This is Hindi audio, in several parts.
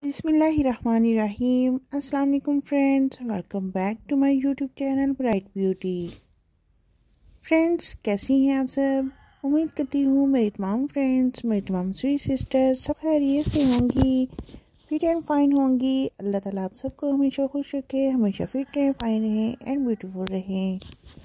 बिस्मिल्लाहिर्रहमानिर्रहीम। अस्सलाम वालेकुम friends, welcome back to my YouTube channel Bright Beauty. Friends, कैसी हैं आप सब? उम्मीद करती हूँ मेरी तमाम फ्रेंड्स, मेरी तमाम स्वीट सिस्टर्स सब खैरियत से होंगी, फिट एंड फाइन होंगी। अल्लाह ताला आप सबको हमेशा खुश रखे, हमेशा फिट रहें, फाइन रहें एंड ब्यूटीफुल रहें।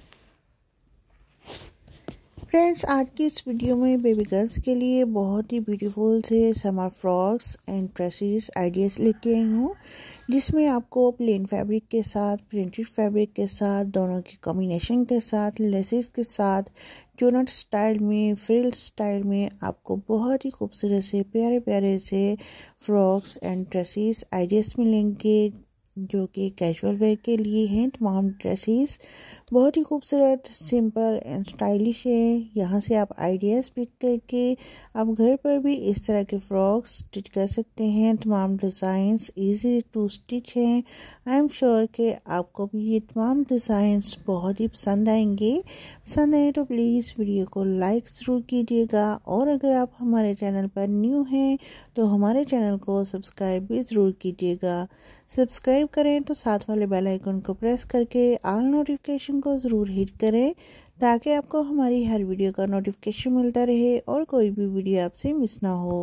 फ्रेंड्स, आज की इस वीडियो में बेबी गर्ल्स के लिए बहुत ही ब्यूटीफुल से summer frocks and dresses ideas लेके आई हूँ, जिसमें आपको प्लेन फैब्रिक के साथ, प्रिंटेड फैब्रिक के साथ, दोनों की कॉम्बिनेशन के साथ, लेसेस के साथ, चोनट स्टाइल में, फ्रिल स्टाइल में आपको बहुत ही खूबसूरत से प्यारे प्यारे से फ्रॉक्स एंड ड्रेसेस आइडियाज़ मिलेंगे, जो कि कैजुअल वेयर के लिए हैं। तमाम ड्रेसेस बहुत ही खूबसूरत, सिंपल एंड स्टाइलिश है। यहाँ से आप आइडियाज़ पिक करके आप घर पर भी इस तरह के फ्रॉक्स स्टिच कर सकते हैं। तमाम डिज़ाइंस इजी टू स्टिच हैं। आई एम श्योर कि आपको भी ये तमाम डिज़ाइंस बहुत ही पसंद आएंगे। पसंद आए तो प्लीज़ वीडियो को लाइक ज़रूर कीजिएगा, और अगर आप हमारे चैनल पर न्यू हैं तो हमारे चैनल को सब्सक्राइब भी ज़रूर कीजिएगा। सब्सक्राइब करें तो साथ वाले बेल आइकन को प्रेस करके ऑल नोटिफिकेशन को ज़रूर हिट करें, ताकि आपको हमारी हर वीडियो का नोटिफिकेशन मिलता रहे और कोई भी वीडियो आपसे मिस ना हो।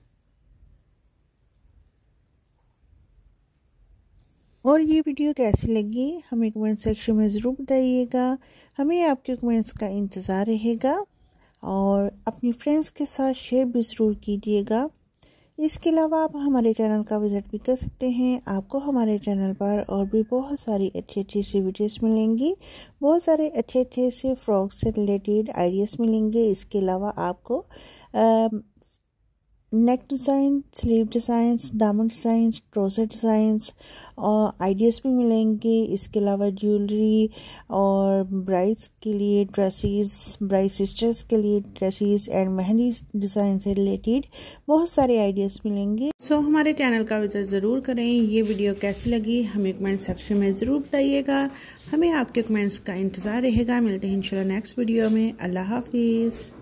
और ये वीडियो कैसी लगी हमें कमेंट सेक्शन में ज़रूर बताइएगा। हमें आपके कमेंट्स का इंतज़ार रहेगा, और अपनी फ्रेंड्स के साथ शेयर भी ज़रूर कीजिएगा। इसके अलावा आप हमारे चैनल का विज़िट भी कर सकते हैं। आपको हमारे चैनल पर और भी बहुत सारी अच्छी अच्छी सी वीडियोस मिलेंगी, बहुत सारे अच्छे अच्छे से फ्रॉक से रिलेटेड आइडियाज़ मिलेंगे। इसके अलावा आपको नेक डिज़ाइन, स्लीव डिज़ाइंस, दामन डिज़ाइंस, ट्राउज़र डिज़ाइंस और आइडियाज़ भी मिलेंगे। इसके अलावा ज्वेलरी और ब्राइड्स के लिए ड्रेसेस, ब्राइड सिस्टर्स के लिए ड्रेसेस एंड मेहंदी डिज़ाइन से रिलेटेड बहुत सारे आइडियाज़ मिलेंगे। सो हमारे चैनल का विजिट ज़रूर करें। ये वीडियो कैसी लगी हमें कमेंट सेक्शन में ज़रूर बताइएगा। हमें आपके कमेंट्स का इंतज़ार रहेगा। मिलते हैं इंशाल्लाह नेक्स्ट वीडियो में। अल्लाह हाफिज़।